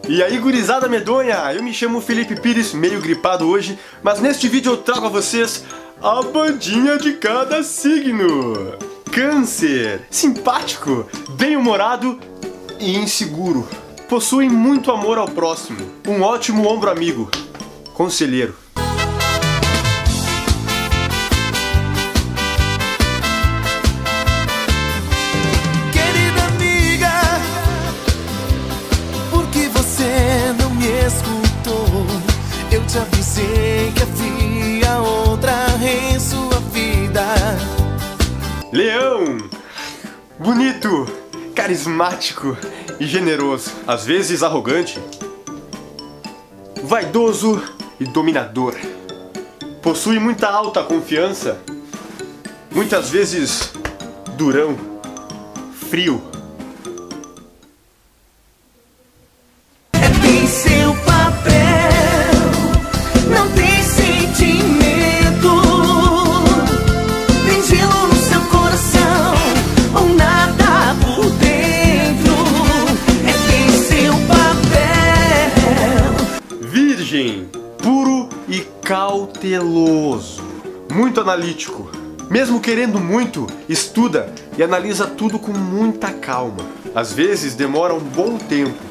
E aí, gurizada medonha, eu me chamo Felipe Pires, meio gripado hoje, mas neste vídeo eu trago a vocês a bandinha de cada signo. Câncer, simpático, bem-humorado e inseguro. Possui muito amor ao próximo, um ótimo ombro amigo, conselheiro. Eu te avisei que havia outra em sua vida. Leão, bonito, carismático e generoso, às vezes arrogante, vaidoso e dominador. Possui muita alta confiança, muitas vezes durão, frio. É bem seu papel. Não tem sentimento, nem gelo no seu coração, ou nada por dentro. É bem seu papel. Virgem, puro e cauteloso, muito analítico. Mesmo querendo muito, estuda e analisa tudo com muita calma. Às vezes demora um bom tempo.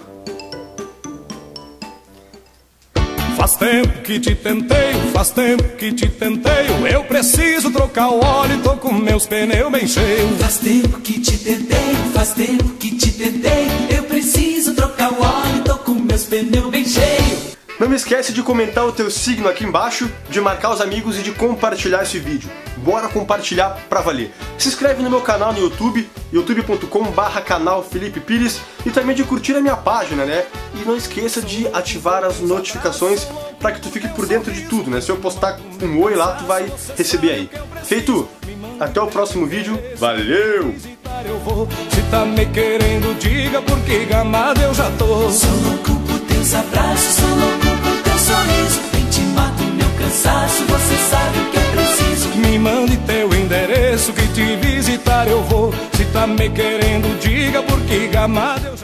Faz tempo que te tenteio, faz tempo que te tenteio. Eu preciso trocar o óleo, tô com meus pneus bem cheios. Faz tempo que te tenteio, faz tempo que te tenteio. Eu preciso trocar o óleo, tô com meus pneus bem cheios. Não me esquece de comentar o teu signo aqui embaixo, de marcar os amigos e de compartilhar esse vídeo. Bora compartilhar pra valer. Se inscreve no meu canal no YouTube, youtube.com/canal Felipe Pires, e também de curtir a minha página, né? E não esqueça de ativar as notificações para que tu fique por dentro de tudo, né? Se eu postar um oi lá, tu vai receber aí. Feito? Até o próximo vídeo. Valeu! Se tá me querendo, diga porque gamado eu já tô. Sou louco por teus abraços, sou louco por teu sorriso. Vem te mato meu cansaço, você sabe o que é preciso. Me mande teu endereço que te visitar eu vou. Se tá me querendo, diga porque gamado eu